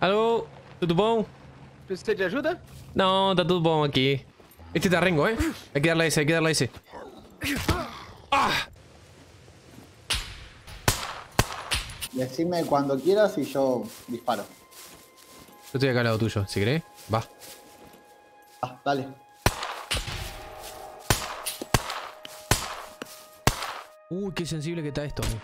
Alô? Tudo bom? Precisa de ajuda? Não, tá tudo bom aqui. Este tá rengo, ¿eh? Hay que darle ese, hay que darle ese. ¡Ah! Decime cuando quieras y yo disparo. Yo estoy acá al lado tuyo, si querés. Va. Ah, dale. Uy, qué sensible que está esto, amigo.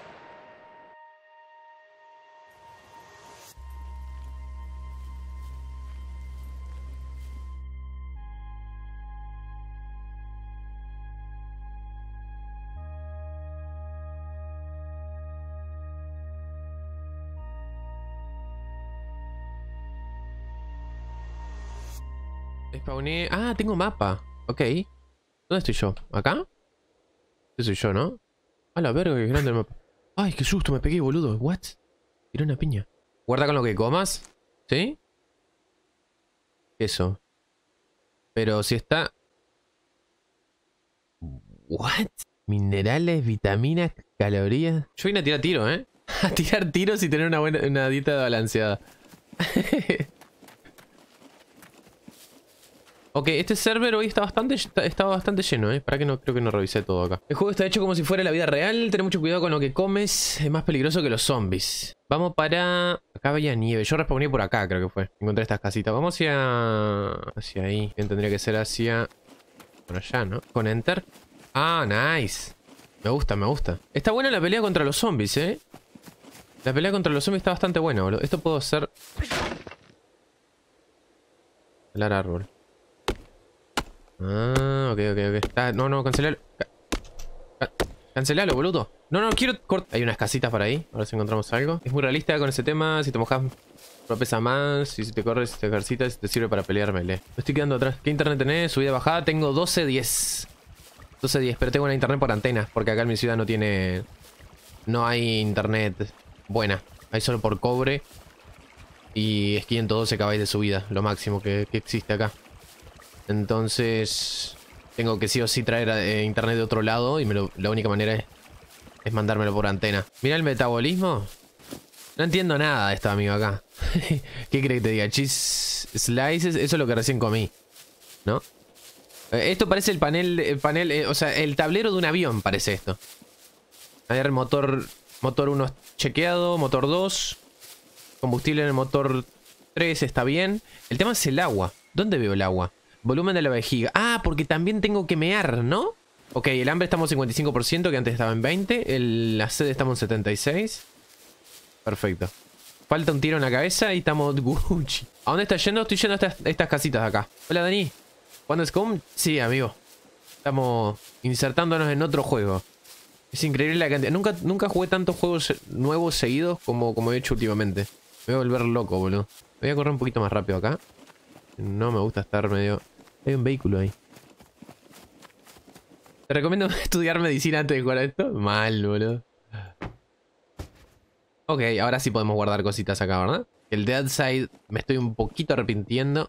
Spawné. Ah, tengo mapa. Ok. ¿Dónde estoy yo? ¿Acá? Este soy yo, ¿no? A la verga, que grande el mapa. Ay, qué susto, me pegué, boludo. What? Tiré una piña. Guarda con lo que comas. ¿Sí? Eso. Pero si está... What? Minerales, vitaminas, calorías. Yo vine a tirar tiro, ¿eh? A tirar tiros y tener una dieta balanceada. Ok, este server hoy está bastante lleno, ¿eh? Para que no, creo que no revisé todo acá. El juego está hecho como si fuera la vida real. Ten mucho cuidado con lo que comes. Es más peligroso que los zombies. Vamos para... Acá había nieve. Yo respawné por acá, creo que fue. Encontré estas casitas. Vamos hacia ahí. Bien, tendría que ser hacia... Por allá, ¿no? Con Enter. Ah, nice. Me gusta, me gusta. Está buena la pelea contra los zombies, ¿eh? La pelea contra los zombies está bastante buena, boludo. Esto puedo hacer... Pelar árbol. Ah, ok. No, cancelalo. Cancelalo, boludo. No, quiero cortar. Hay unas casitas por ahí. A ver si encontramos algo. Es muy realista con ese tema. Si te mojas, no pesa más. Y si te corres, si te ejercitas, te sirve para pelear melee. Me estoy quedando atrás. ¿Qué internet tenés? Subida, bajada. Tengo 1210. 1210, pero tengo una internet por antenas. Porque acá en mi ciudad no tiene... No hay internet buena. Hay solo por cobre. Y es 512 KB de subida. Lo máximo que existe acá. Entonces tengo que sí o sí traer internet de otro lado. Y la única manera es mandármelo por antena. Mira el metabolismo. No entiendo nada de esto, amigo, acá. ¿Qué crees que te diga? Cheese slices. Eso es lo que recién comí, ¿no? Esto parece el panel, o sea, el tablero de un avión parece esto. A ver, motor 1 chequeado, motor 2. Combustible en el motor 3 está bien. El tema es el agua. ¿Dónde veo el agua? Volumen de la vejiga. Ah, porque también tengo que mear, ¿no? Ok, el hambre estamos en 55%, que antes estaba en 20%. La sed estamos en 76%. Perfecto. Falta un tiro en la cabeza y estamos Gucci. ¿A dónde estás yendo? Estoy yendo a estas casitas de acá. Hola, Dani. ¿Cuándo es com? Sí, amigo. Estamos insertándonos en otro juego. Es increíble la cantidad. Nunca jugué tantos juegos nuevos seguidos como he hecho últimamente. Me voy a volver loco, boludo. Voy a correr un poquito más rápido acá. No me gusta estar medio... Hay un vehículo ahí. Te recomiendo estudiar medicina antes de jugar a esto. Mal, boludo. Ok, ahora sí podemos guardar cositas acá, ¿verdad? El Dead Side me estoy un poquito arrepintiendo.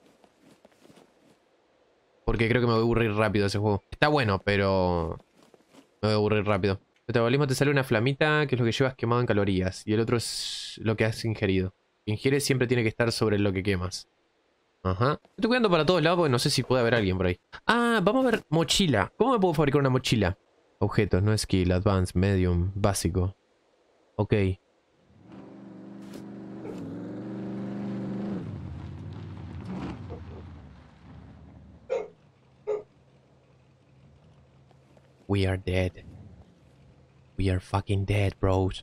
Porque creo que me voy a aburrir rápido ese juego. Está bueno, pero... Me voy a aburrir rápido. El metabolismo te sale una flamita, que es lo que llevas quemado en calorías. Y el otro es lo que has ingerido. Lo que ingieres siempre tiene que estar sobre lo que quemas. Ajá. Estoy cuidando para todos lados porque no sé si puede haber alguien por ahí. Ah, vamos a ver mochila. ¿Cómo me puedo fabricar una mochila? Objetos, no skill, advanced, medium, básico. Ok. We are dead. We are fucking dead, bros.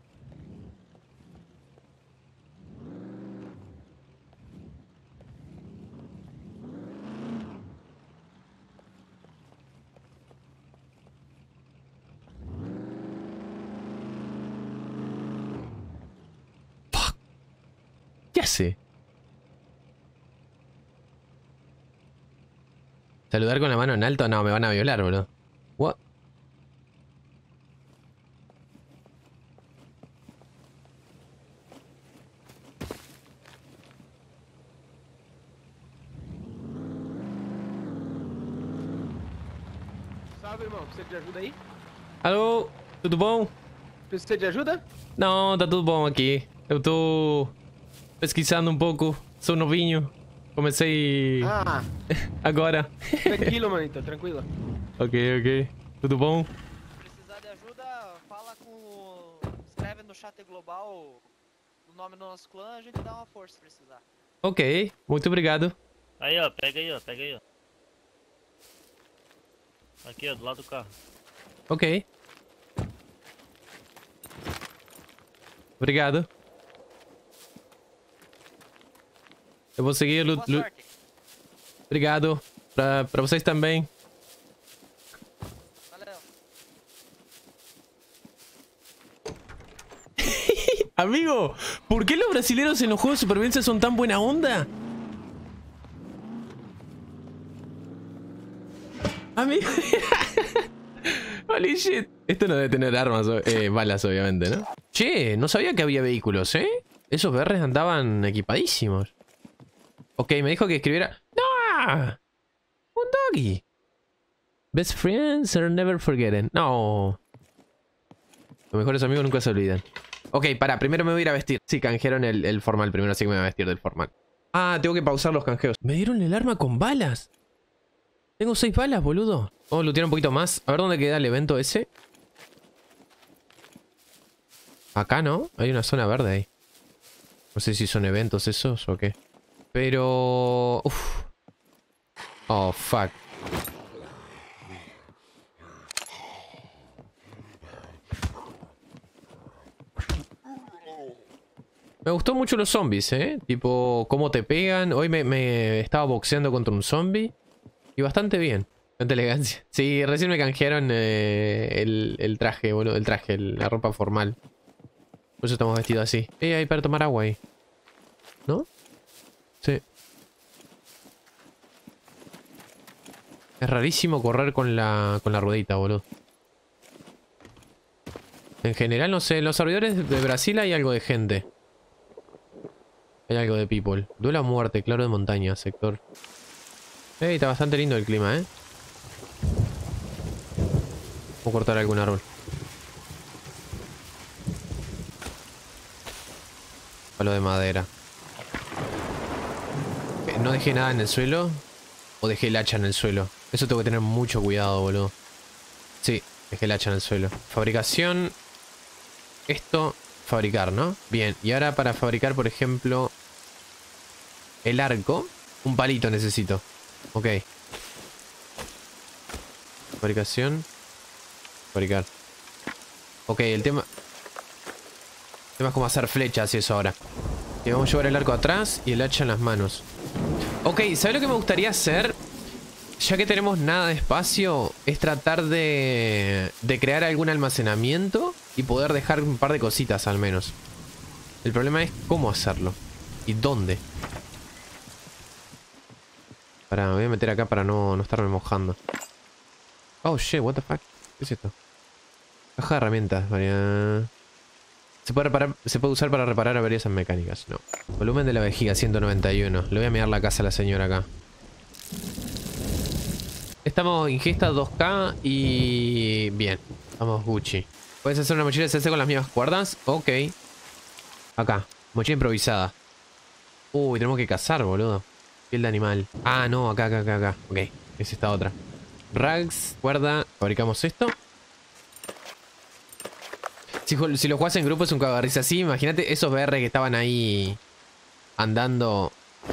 Fuck. ¿Qué hace? ¿Saludar con la mano en alto? No, me van a violar, boludo. What? Salve, irmão. Precisa de ajuda aí? Alô? Tudo bom? Precisa de ajuda? Não, tá tudo bom aqui. Eu tô pesquisando um pouco. Sou novinho. Comecei Ah, agora. tranquilo, manito, tranquilo. Ok. Tudo bom? Precisar de ajuda, fala com. Escreve no chat global o nome do nosso clã, a gente dá uma força se precisar. Ok, muito obrigado. Aí, ó, pega aí, ó. Aqui, ó, do lado do carro. Ok. Obrigado. Eu vou seguir. Boa sorte. Obrigado. Pra vocês também. Valeu. Amigo, ¿por qué los brasileños en los juegos de supervivencia son tan buena onda? Amigo. Holy shit. Esto no debe tener armas, balas, obviamente, ¿no? Che, no sabía que había vehículos, ¿eh? Esos BRs andaban equipadísimos. Ok, me dijo que escribiera... ¡No! Un doggy. Best friends are never forgotten. No. Los mejores amigos nunca se olvidan. Ok, para, primero me voy a ir a vestir. Sí, canjearon el formal primero, así que me voy a vestir del formal. Ah, tengo que pausar los canjeos. Me dieron el arma con balas. Tengo 6 balas, boludo. Vamos a lootear un poquito más. A ver dónde queda el evento ese. Acá, ¿no? Hay una zona verde ahí. No sé si son eventos esos o qué. Pero... Uf. Oh, fuck. Me gustó mucho los zombies, ¿eh? Tipo, cómo te pegan. Hoy me estaba boxeando contra un zombie. Y bastante bien. Bastante elegancia. Sí, recién me canjearon el traje, boludo. El traje, la ropa formal. Por eso estamos vestidos así. Hay para tomar agua ahí. ¿No? Sí. Es rarísimo correr con la ruedita, boludo. En general, no sé. En los servidores de Brasil hay algo de gente. Hay algo de people. Duelo a muerte, claro de montaña, sector. Está bastante lindo el clima, ¿eh? Voy a cortar algún árbol. Palo de madera. No dejé nada en el suelo. O dejé el hacha en el suelo. Eso tengo que tener mucho cuidado, boludo. Sí, dejé el hacha en el suelo. Fabricación. Esto, fabricar, ¿no? Bien, y ahora para fabricar, por ejemplo, el arco. Un palito necesito. Ok. Fabricación. Fabricar. Ok, el tema es cómo hacer flechas y eso ahora. Y vamos a llevar el arco atrás y el hacha en las manos. Ok, ¿sabes lo que me gustaría hacer? Ya que tenemos nada de espacio, es tratar de crear algún almacenamiento y poder dejar un par de cositas al menos. El problema es cómo hacerlo y dónde. Me voy a meter acá para no estarme mojando. Oh shit, what the fuck. ¿Qué es esto? Caja de herramientas, se puede usar para reparar averias mecánicas. No. Volumen de la vejiga, 191. Le voy a mirar la casa a la señora acá. Estamos ingesta 2K y... Bien. Vamos Gucci. ¿Puedes hacer una mochila SC con las mismas cuerdas? Ok. Acá. Mochila improvisada. Uy, tenemos que cazar, boludo. Piel de animal. Ah, no. Acá. Ok. Es esta otra. Rags. Cuerda. Fabricamos esto. Si lo jugás en grupo es un cago de risa así. Imagínate esos BR que estaban ahí andando.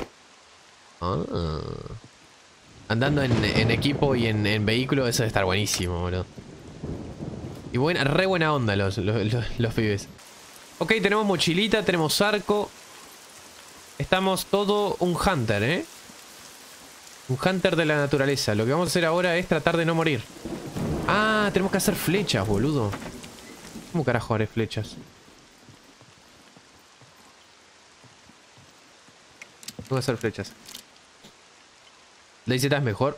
Andando en equipo y en vehículo. Eso debe estar buenísimo, boludo. Y re buena onda los pibes. Ok, tenemos mochilita, tenemos arco. Estamos todo un hunter, ¿eh? Un hunter de la naturaleza. Lo que vamos a hacer ahora es tratar de no morir. Ah, tenemos que hacer flechas, boludo. ¿Cómo carajo haré flechas? Tengo que hacer flechas. La IZ es mejor.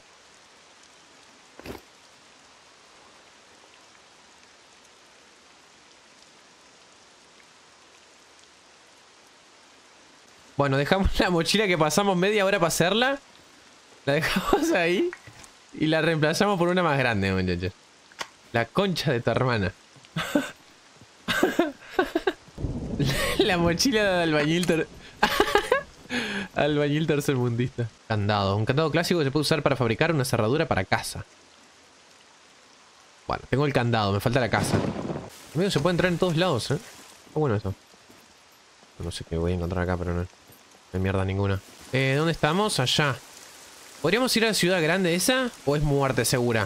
Bueno, dejamos la mochila que pasamos media hora para hacerla. La dejamos ahí. Y la reemplazamos por una más grande, muchachos. La concha de tu hermana. La mochila de albañil Albañil tercermundista. Candado. Un candado clásico que se puede usar para fabricar una cerradura para casa. Bueno, tengo el candado, me falta la casa. Amigo, se puede entrar en todos lados, ¿eh? Está bueno eso. No sé qué voy a encontrar acá, pero no hay mierda ninguna. ¿Dónde estamos? Allá. ¿Podríamos ir a la ciudad grande esa? ¿O es muerte segura?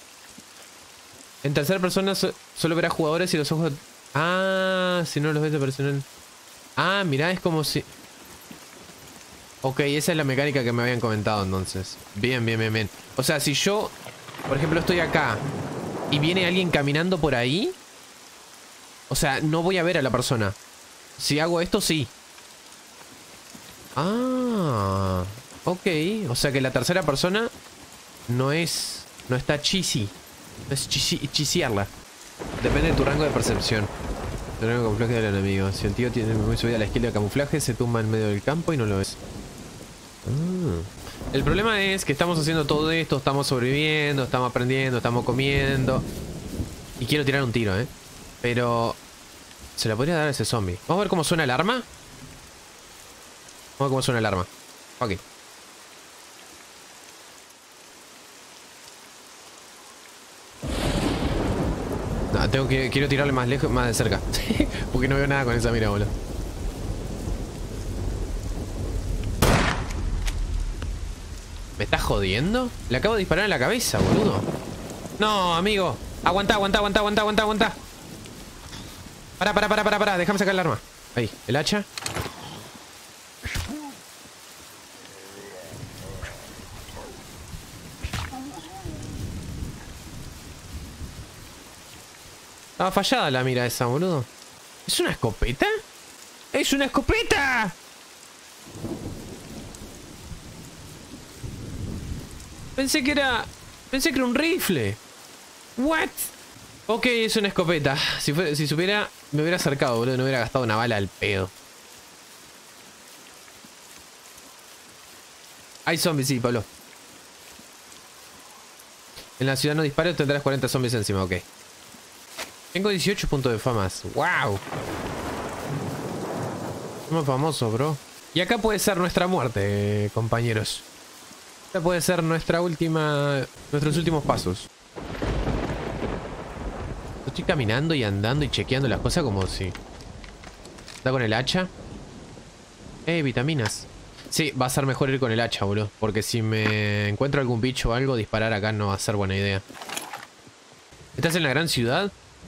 En tercera persona solo verás jugadores y los ojos... Ah, si no los ves de personal. Ah, mirá, es como si... Ok, esa es la mecánica que me habían comentado entonces. Bien, bien, bien, bien. O sea, si yo, por ejemplo, estoy acá y viene alguien caminando por ahí, o sea, no voy a ver a la persona. Si hago esto, sí. Ah, ok. O sea que la tercera persona no está cheesy. No es chisearla. Depende de tu rango de percepción. El rango de camuflaje del enemigo. Si el tío tiene muy subida la esquina de camuflaje, se tumba en medio del campo y no lo ves. El problema es que estamos haciendo todo esto, estamos sobreviviendo, estamos aprendiendo, estamos comiendo. Y quiero tirar un tiro, pero... se la podría dar a ese zombie. Vamos a ver cómo suena el arma. Vamos a ver cómo suena el arma. Ok. No, quiero tirarle más lejos, más de cerca. Porque no veo nada con esa mira, boludo. ¿Me estás jodiendo? Le acabo de disparar en la cabeza, boludo. No, amigo. Aguanta. Para. Déjame sacar el arma. Ahí, el hacha. Estaba fallada la mira esa, boludo. ¿Es una escopeta? ¡Es una escopeta! Pensé que era un rifle. What? Ok, es una escopeta. Si supiera, me hubiera acercado, boludo. No hubiera gastado una bala al pedo. Hay zombies, sí, Pablo. En la ciudad no disparo, tendrás 40 zombies encima, ok. Tengo 18 puntos de famas. ¡Wow! Somos famosos, bro. Y acá puede ser nuestra muerte, compañeros. Esta puede ser nuestros últimos pasos. Estoy caminando y andando y chequeando las cosas como si... ¿Está con el hacha? Vitaminas. Sí, va a ser mejor ir con el hacha, boludo. Porque si me encuentro algún bicho o algo, disparar acá no va a ser buena idea. ¿Estás en la gran ciudad?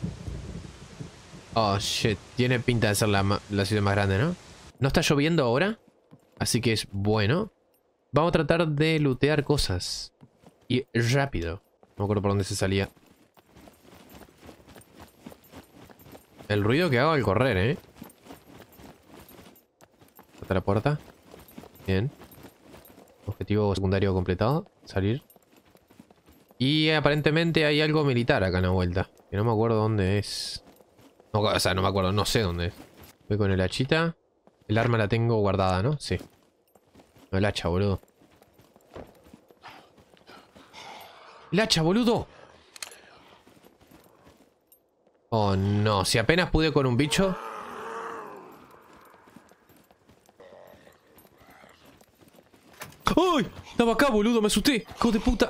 Oh, shit. Tiene pinta de ser la ciudad más grande, ¿no? No está lloviendo ahora. Así que es bueno. Vamos a tratar de lootear cosas. Y rápido. No me acuerdo por dónde se salía. El ruido que hago al correr, Hasta la puerta. Bien. Objetivo secundario completado. Salir. Y aparentemente hay algo militar acá en la vuelta. Que no me acuerdo dónde es. No, o sea, no me acuerdo. No sé dónde es. Voy con el hachita. El arma la tengo guardada, ¿no? Sí. No, el hacha, boludo. ¡El hacha, boludo! Oh, no. Si apenas pude con un bicho... ¡Ay! Estaba acá, boludo. Me asusté. ¡Hijo de puta!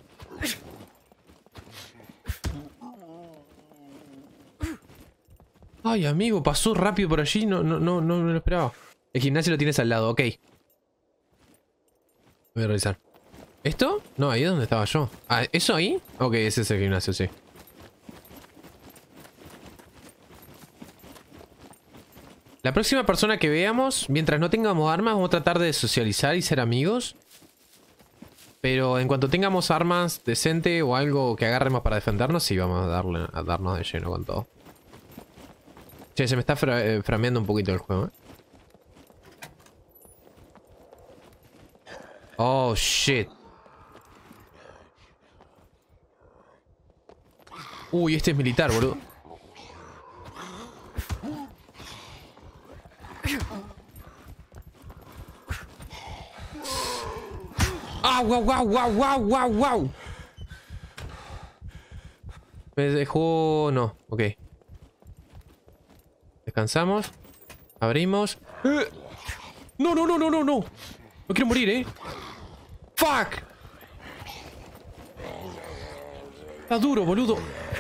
Ay, amigo. Pasó rápido por allí. No lo esperaba. El gimnasio lo tienes al lado. Ok. Voy a revisar. ¿Esto? No, ahí es donde estaba yo. Ah, ¿eso ahí? Ok, ese es el gimnasio, sí. La próxima persona que veamos, mientras no tengamos armas, vamos a tratar de socializar y ser amigos. Pero en cuanto tengamos armas decente o algo que agarremos para defendernos, sí, vamos a darnos de lleno con todo. Che, se me está frameando un poquito el juego, Oh, shit. Uy, este es militar, boludo. ¡Ah, wow! Me dejó... No, ok. Descansamos. Abrimos. No, no, no, no, no, no. No quiero morir, Fuck. Está duro, boludo.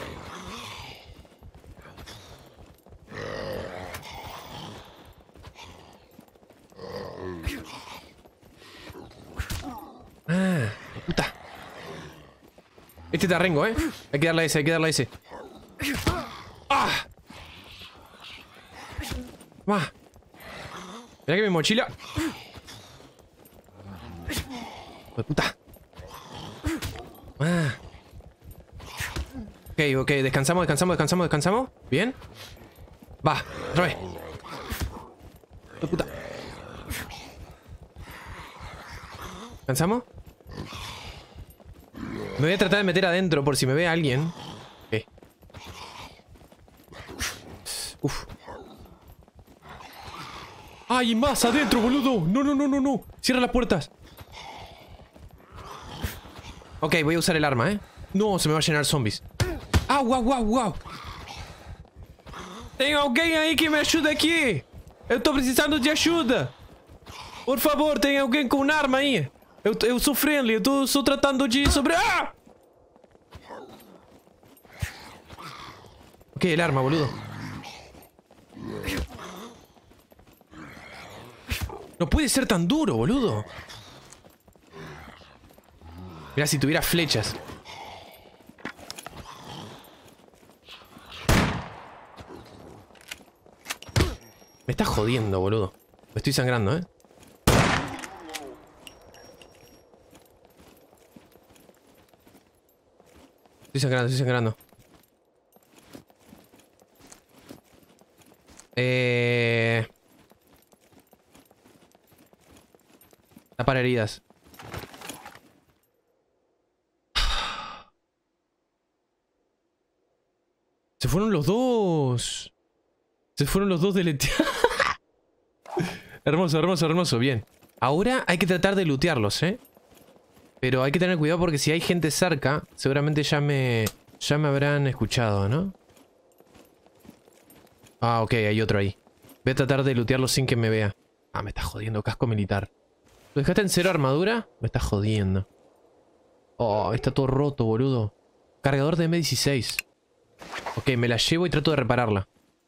Puta. Este te arrengo, Hay que darle a ese, hay que darle a ese. ¡Ah! Va. Mirá que mi mochila. ¡Hijo de puta! Ok, descansamos, descansamos, descansamos, descansamos. Bien. Va, otra vez. ¡Hijo de puta! ¿Descansamos? Me voy a tratar de meter adentro por si me ve alguien. Ok. Uf. ¡Ay, más adentro, boludo! No, no, no, no, no. Cierra las puertas. Ok, voy a usar el arma, No, se me va a llenar zombies. ¡Ah, guau, guau, guau! Tem alguém aí que me ajude aqui? Eu tô precisando de ajuda. Por favor, tem alguém com arma aí? Eu sou friendly, eu estou tratando de sobre... ¡Ah! Ok, el arma, boludo. No puede ser tan duro, boludo. Mira, si tuviera flechas. Me está jodiendo, boludo. Me estoy sangrando, Estoy sangrando, estoy sangrando. Tapar heridas. Se fueron los dos. Se fueron los dos del Hermoso, hermoso, hermoso. Bien. Ahora hay que tratar de lootearlos, Pero hay que tener cuidado porque si hay gente cerca, seguramente ya me habrán escuchado, ¿no? Ah, ok, hay otro ahí. Voy a tratar de lootearlo sin que me vea. Ah, me está jodiendo, casco militar. ¿Lo dejaste en 0 armadura? Me está jodiendo. Oh, está todo roto, boludo. Cargador de M16. Ok, me la llevo y trato de repararla.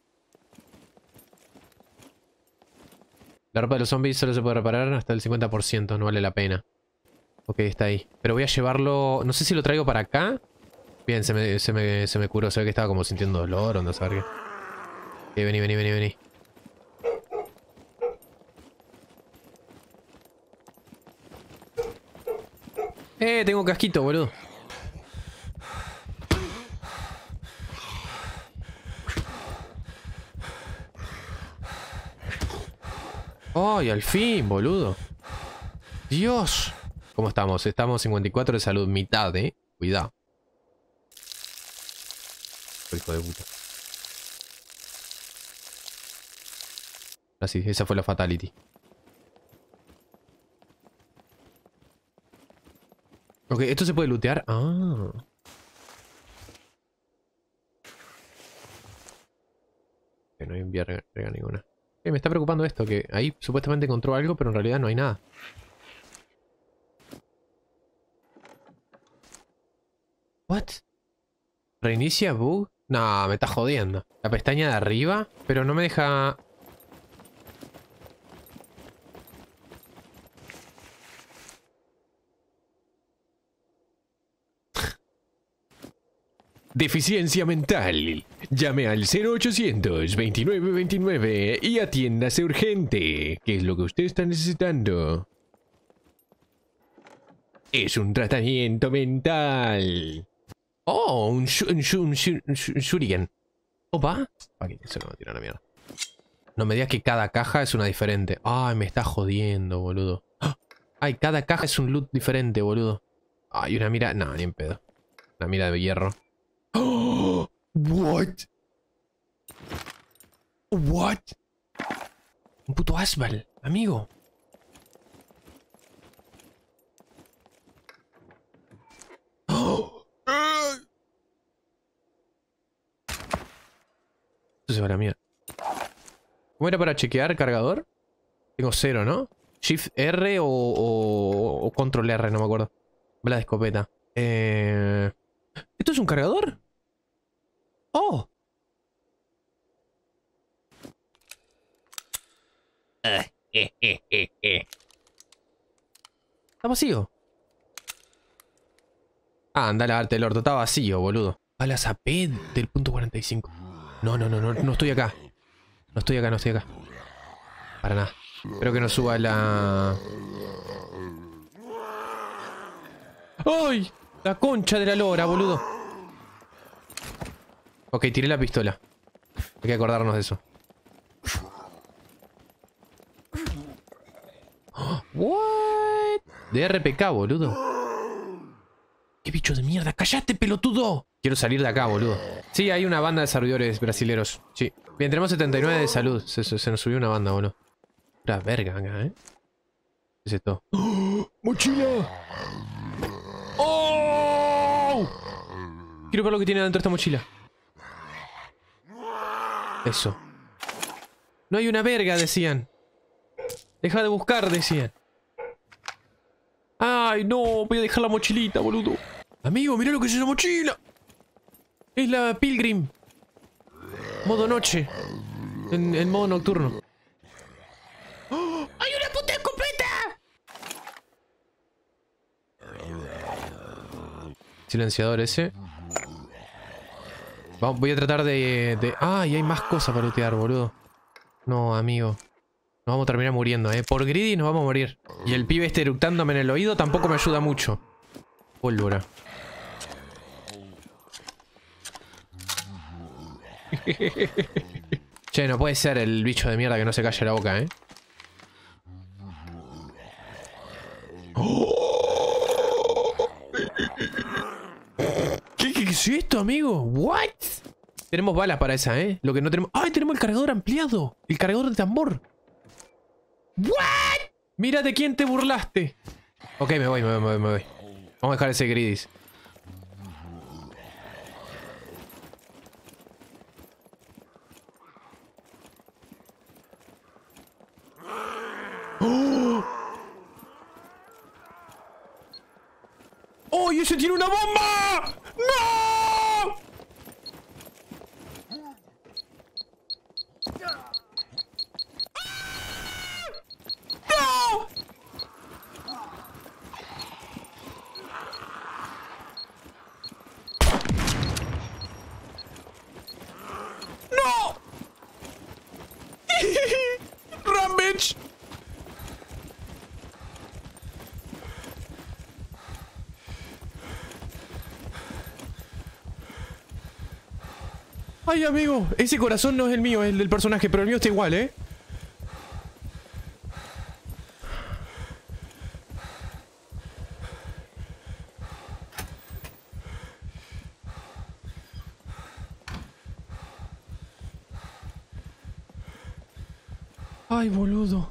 La ropa de los zombies solo se puede reparar hasta el 50%, no vale la pena. Ok, está ahí. Pero voy a llevarlo... No sé si lo traigo para acá. Bien, se me curó. Se ve que estaba como sintiendo dolor o no sé qué. Ok, vení, vení, vení, vení. Tengo casquito, boludo. ¡Ay, al fin, boludo! ¡Dios! ¿Cómo estamos? Estamos 54 de salud, mitad, Cuidado. Hijo de puta. Así, esa fue la fatality. Ok, ¿esto se puede lootear? Ah. Que no hay verga ninguna. Me está preocupando esto, que ahí supuestamente encontró algo, pero en realidad no hay nada. ¿What? ¿Reinicia bug? No, me está jodiendo. La pestaña de arriba, pero no me deja... Deficiencia mental. Llame al 0800 2929 y atiéndase urgente. ¿Qué es lo que usted está necesitando? Es un tratamiento mental. Oh, un shuriken. Opa. Aquí, eso no me tira la mierda. No me digas que cada caja es una diferente. Ay, me está jodiendo, boludo. Ay, cada caja es un loot diferente, boludo. Ay, una mira... No, ni en pedo. Una mira de hierro. Oh, what? What? Un puto Asbal, amigo. Oh. Esto se va a la mierda. ¿Cómo era para chequear cargador? Tengo 0, ¿no? Shift R o Control R, no me acuerdo. Bala de escopeta. ¿Esto es un cargador? ¡Oh! Está vacío. Ah, anda a lavarte el orto. Está vacío, boludo. Balas AP del punto 45. No estoy acá. No estoy acá. Para nada. Espero que no suba la... ¡Ay! La concha de la lora, boludo. Ok, tiré la pistola. Hay que acordarnos de eso. What? De RPK, boludo. ¡Qué bicho de mierda! ¡Cállate, pelotudo! Quiero salir de acá, boludo. Sí, hay una banda de servidores brasileros. Sí. Bien, tenemos 79 de salud. Se nos subió una banda, boludo. Una verga acá, ¿eh? ¿Qué es esto? ¡Oh! ¡Mochila! ¡Oh! Quiero ver lo que tiene dentro de esta mochila. Eso. No hay una verga, decían. Deja de buscar, decían. Ay, no, voy a dejar la mochilita, boludo. Amigo, mira lo que es esa mochila. Es la Pilgrim. Modo noche. En modo nocturno. ¡Oh! ¡Hay una puta escopeta! Silenciador ese. Voy a tratar de... Ah, y hay más cosas para lootear, boludo. No, amigo. Nos vamos a terminar muriendo, Por greedy nos vamos a morir. Y el pibe este eructándome en el oído tampoco me ayuda mucho. Pólvora. Che, no puede ser el bicho de mierda que no se calle la boca, ¿Qué es esto, amigo? ¿What? Tenemos balas para esa, Lo que no tenemos... ¡Ay, tenemos el cargador ampliado! El cargador de tambor. ¿What? Mira de quién te burlaste. Ok, me voy. Vamos a dejar ese gridis. ¡Oh! ¡Oh, y ese tiene una bomba! ¡No! ¡No! ¡No! ¡Run, bitch! Ay, amigo, ese corazón no es el mío, es el del personaje, pero el mío está igual, Ay, boludo.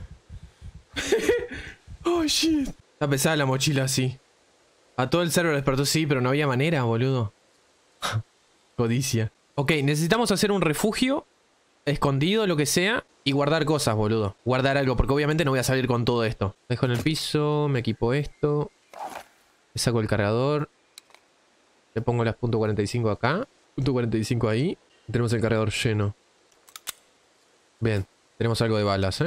Oh, shit. Está pesada la mochila, sí. A todo el server despertó, sí, pero no había manera, boludo. Codicia. Ok, necesitamos hacer un refugio escondido, lo que sea, y guardar cosas, boludo. Guardar algo, porque obviamente no voy a salir con todo esto. Dejo en el piso, me equipo esto. Le saco el cargador. Le pongo las .45 acá. .45 ahí. Y tenemos el cargador lleno. Bien, tenemos algo de balas,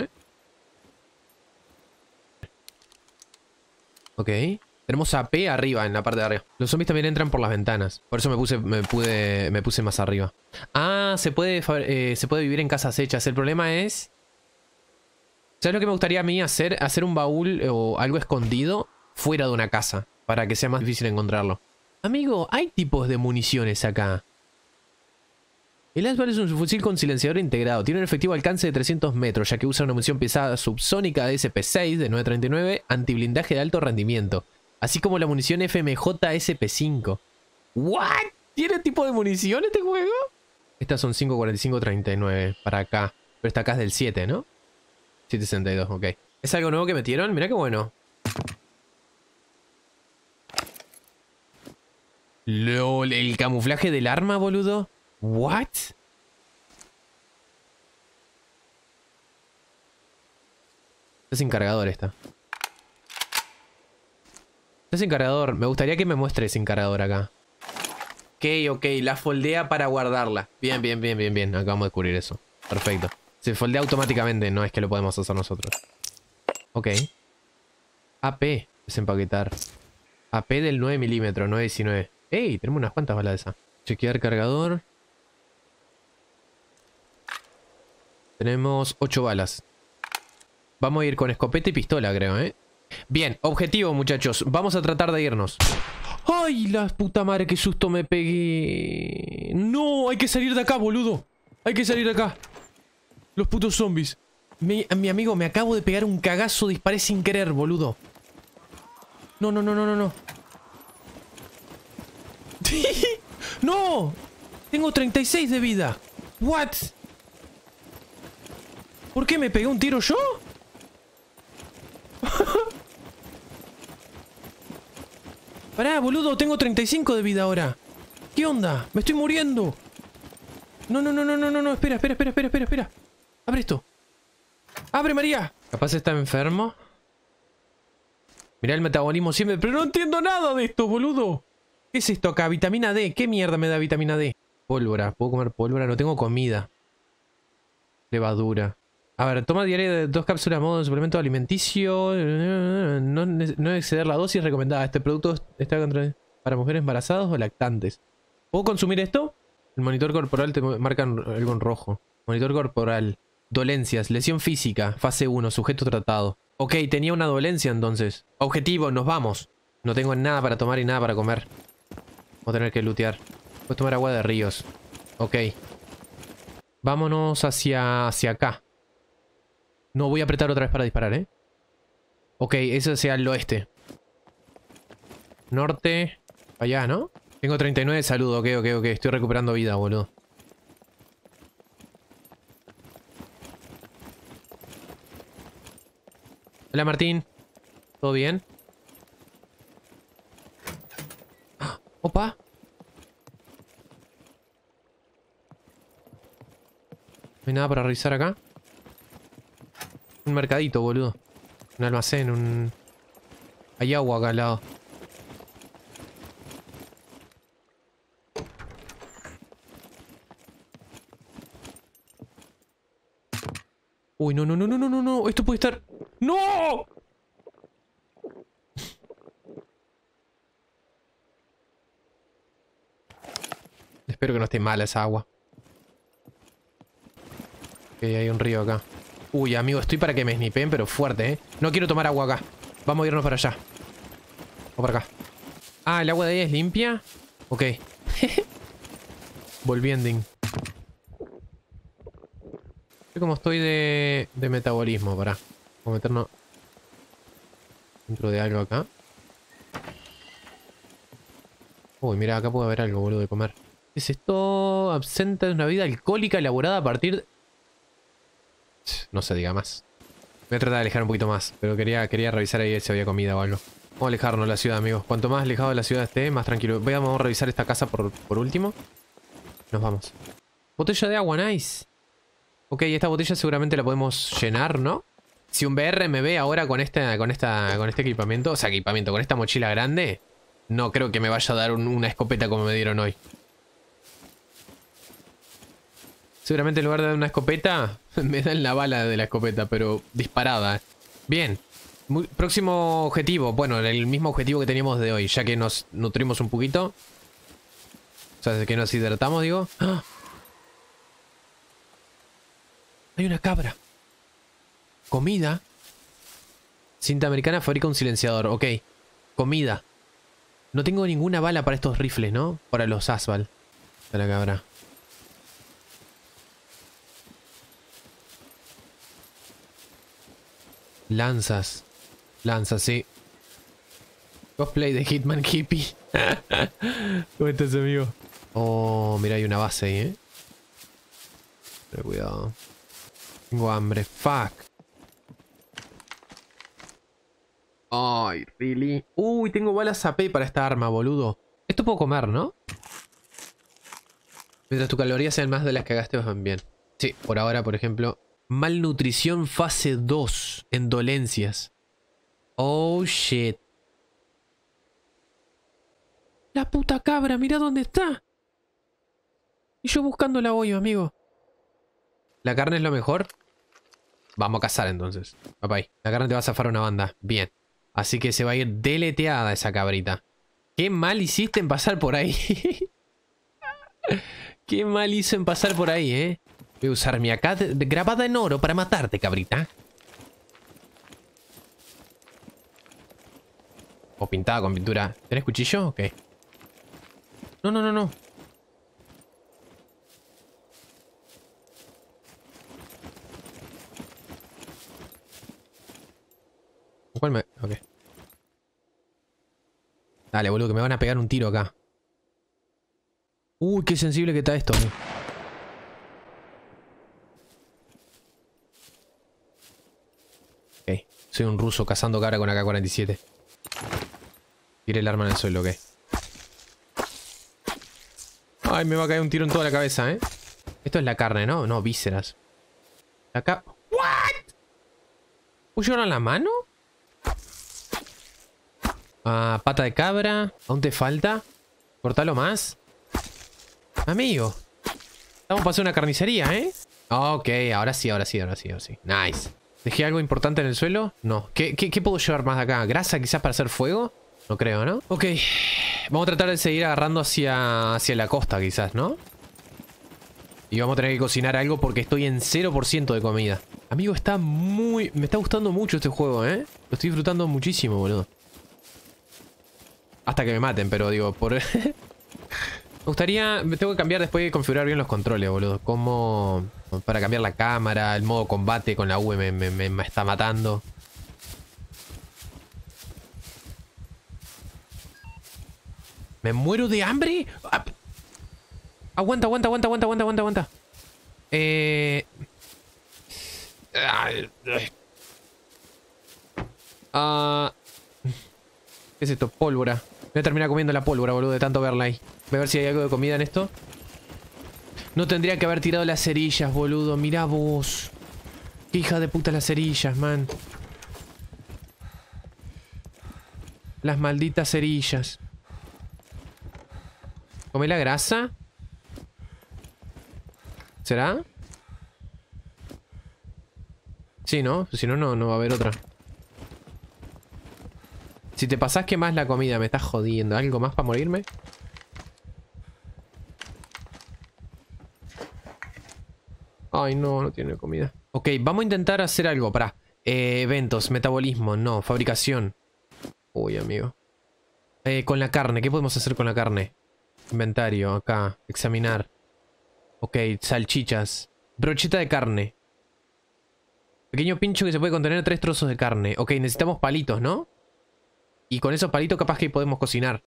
Ok. Tenemos AP arriba, en la parte de arriba. Los zombies también entran por las ventanas. Por eso me puse más arriba. Ah, se puede vivir en casas hechas. El problema es... ¿Sabes lo que me gustaría a mí hacer? Hacer un baúl o algo escondido fuera de una casa. Para que sea más difícil encontrarlo. Amigo, hay tipos de municiones acá. El Asval es un fusil con silenciador integrado. Tiene un efectivo alcance de 300 metros, ya que usa una munición pesada subsónica de SP6 de 939, antiblindaje de alto rendimiento. Así como la munición FMJ SP5. ¿What? ¿Tiene tipo de munición este juego? Estas son 5.45.39 para acá. Pero esta acá es del 7, ¿no? 7.62, ok. ¿Es algo nuevo que metieron? Mirá qué bueno. LOL, el camuflaje del arma, boludo. ¿What? Está sin cargador esta. Está sin cargador. Me gustaría que me muestre sin cargador acá. Ok. La foldea para guardarla. Bien. Acabamos de descubrir eso. Perfecto. Se foldea automáticamente. No es que lo podemos hacer nosotros. Ok. AP. Desempaquetar. AP del 9 milímetros. 919. ¡Ey! Tenemos unas cuantas balas de esa. Chequear cargador. Tenemos 8 balas. Vamos a ir con escopeta y pistola, creo, ¿eh? Bien, objetivo, muchachos. Vamos a tratar de irnos. ¡Ay, la puta madre! ¡Qué susto me pegué! ¡No! Hay que salir de acá, boludo. Hay que salir de acá. Los putos zombies. Mi amigo, me acabo de pegar un cagazo. Disparé sin querer, boludo. No. ¡No! Tengo 36 de vida. ¿What? ¿Por qué me pegué un tiro yo? Pará, boludo, tengo 35 de vida ahora. ¿Qué onda? Me estoy muriendo. No, espera. Abre esto. ¡Abre, María! Capaz está enfermo. Mirá el metabolismo siempre, pero no entiendo nada de esto, boludo. ¿Qué es esto acá? Vitamina D. ¿Qué mierda me da vitamina D? Pólvora. ¿Puedo comer pólvora? No tengo comida. Levadura. A ver, toma diaria de 2 cápsulas modo de suplemento alimenticio. No exceder la dosis recomendada. Este producto está para mujeres embarazadas o lactantes. ¿Puedo consumir esto? El monitor corporal te marca algo en rojo. Monitor corporal. Dolencias. Lesión física. Fase 1. Sujeto tratado. Ok, tenía una dolencia entonces. Objetivo, nos vamos. No tengo nada para tomar y nada para comer. Voy a tener que lootear. Puedes tomar agua de ríos. Ok. Vámonos hacia acá. No, voy a apretar otra vez para disparar, ¿eh? Ok, eso hacia el oeste. Norte. Allá, ¿no? Tengo 39 de salud. Ok. Estoy recuperando vida, boludo. Hola, Martín. ¿Todo bien? ¡Ah! ¡Opa! No hay nada para revisar acá. Un mercadito, boludo. Un almacén, Hay agua acá al lado. Uy, no. Esto puede estar... ¡No! Espero que no esté mala esa agua. Ok, hay un río acá. Uy, amigo, estoy para que me snipen, pero fuerte, ¿eh? No quiero tomar agua acá. Vamos a irnos para allá. Vamos para acá. Ah, ¿el agua de ahí es limpia? Ok. Volviendo. Sé cómo estoy de metabolismo, pará. Vamos a meternos dentro de algo acá. Uy, mira, acá puede haber algo, boludo, de comer. ¿Qué es esto? Absenta de una vida alcohólica elaborada a partir... No se diga más. Voy a tratar de alejar un poquito más, pero quería revisar ahí si había comida o algo. Vamos a alejarnos de la ciudad, amigos. Cuanto más alejado de la ciudad esté, más tranquilo. Vamos a revisar esta casa por último. Nos vamos. Botella de agua, nice. Ok, esta botella seguramente la podemos llenar, ¿no? Si un BR me ve ahora con este equipamiento, o sea, con esta mochila grande, no creo que me vaya a dar una escopeta como me dieron hoy. Seguramente en lugar de dar una escopeta, me dan la bala de la escopeta, pero disparada. Bien. Próximo objetivo. Bueno, el mismo objetivo que teníamos de hoy, ya que nos nutrimos un poquito. O sea, que nos hidratamos, digo. ¡Ah! Hay una cabra. Comida. Cinta americana fabrica un silenciador. Ok. Comida. No tengo ninguna bala para estos rifles, ¿no? Para los asfal. De la cabra. Lanzas. Lanzas, sí. Cosplay de Hitman Hippie. ¿Cómo estás, amigo? Oh, mira, hay una base ahí, ¿eh? Pero cuidado. Tengo hambre. Fuck. Ay, really. Uy, tengo balas AP para esta arma, boludo. Esto puedo comer, ¿no? Mientras tus calorías sean más de las que gastes, van bien. Sí, por ahora, por ejemplo. Malnutrición fase 2. sus indolencias. Oh, shit. La puta cabra, mira dónde está. Y yo buscando la hoyo, amigo. ¿La carne es lo mejor? Vamos a cazar entonces. Papá, la carne te va a zafar una banda. Bien. Así que se va a ir deleteada esa cabrita. Qué mal hiciste en pasar por ahí. Qué mal hizo en pasar por ahí, ¿eh? Voy a usar mi AK grabada en oro para matarte, cabrita. O pintada con pintura. ¿Tenés cuchillo? Ok. No, no, no, no. ¿Cuál me...? Ok. Dale, boludo, que me van a pegar un tiro acá. Uy, qué sensible que está esto. Ok. Soy un ruso cazando cabra con AK-47. Tiré el arma en el suelo, ok. Ay, me va a caer un tiro en toda la cabeza, ¿eh? Esto es la carne, ¿no? No, vísceras. Acá... ¿What? ¿Pusieron la mano? Ah, pata de cabra. ¿Aún te falta? Cortalo más. Amigo. Estamos para hacer una carnicería, ¿eh? Ok, ahora sí, ahora sí, ahora sí, ahora sí. Nice. ¿Dejé algo importante en el suelo? No. ¿Qué puedo llevar más de acá? ¿Grasa quizás para hacer fuego? No creo, ¿no? Ok. Vamos a tratar de seguir agarrando hacia la costa quizás, ¿no? Y vamos a tener que cocinar algo porque estoy en 0% de comida. Amigo, está muy... Me está gustando mucho este juego, ¿eh? Lo estoy disfrutando muchísimo, boludo. Hasta que me maten, pero digo, por... Me gustaría... Me tengo que cambiar después de configurar bien los controles, boludo. Como... Para cambiar la cámara, el modo combate con la U me está matando. ¿Me muero de hambre? Ah. Aguanta, aguanta, aguanta, aguanta, aguanta, aguanta, aguanta. ¿Qué es esto? Pólvora. Voy a terminar comiendo la pólvora, boludo, de tanto verla ahí. Voy a ver si hay algo de comida en esto. No tendría que haber tirado las cerillas, boludo. Mirá vos. Qué hija de puta las cerillas, man. Las malditas cerillas. ¿Comé la grasa? ¿Será? Sí, ¿no? Si no, no va a haber otra. Si te pasás, quemás la comida. Me estás jodiendo. ¿Algo más para morirme? Ay, no, no tiene comida. Ok, vamos a intentar hacer algo. Pará. Eventos, metabolismo, no. Fabricación. Uy, amigo. Con la carne, ¿qué podemos hacer con la carne? Inventario, acá. Examinar. Ok, salchichas. Brocheta de carne. Pequeño pincho que se puede contener 3 trozos de carne. Ok, necesitamos palitos, ¿no? Y con esos palitos capaz que podemos cocinar.